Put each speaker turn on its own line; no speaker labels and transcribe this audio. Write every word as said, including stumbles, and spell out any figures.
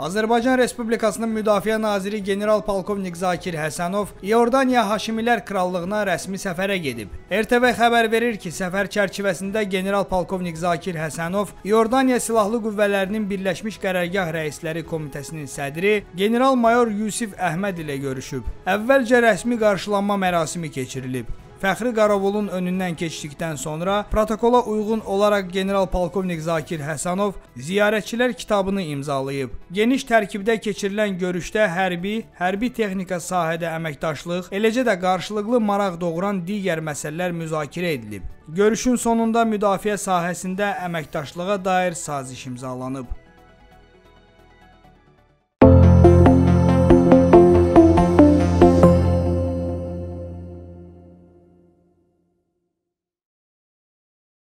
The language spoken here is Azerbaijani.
Azərbaycan Respublikasının Müdafiə Naziri General-Polkovnik Zakir Həsənov İordaniya Haşimilər Krallığına rəsmi səfərə gedib. R T V xəbər verir ki, səfər çərçivəsində General-Polkovnik Zakir Həsənov İordaniya Silahlı Qüvvələrinin Birləşmiş Qərargah Rəisləri Komitəsinin sədri General-Mayor Yusif Əhməd ilə görüşüb. Əvvəlcə rəsmi qarşılanma mərasimi keçirilib. Fəxri Qaravulun önündən keçdikdən sonra protokola uyğun olaraq General-Polkovnik Zakir Həsənov ziyarətçilər kitabını imzalayıb. Geniş tərkibdə keçirilən görüşdə hərbi, hərbi texnika sahədə əməkdaşlıq, eləcə də qarşılıqlı maraq doğuran digər məsələlər müzakirə edilib. Görüşün sonunda müdafiə sahəsində əməkdaşlığa dair saziş imzalanıb.